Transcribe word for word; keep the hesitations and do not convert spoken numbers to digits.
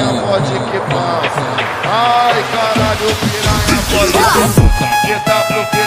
piranha pode que passa. Ai caralho, piranha pode que tá pro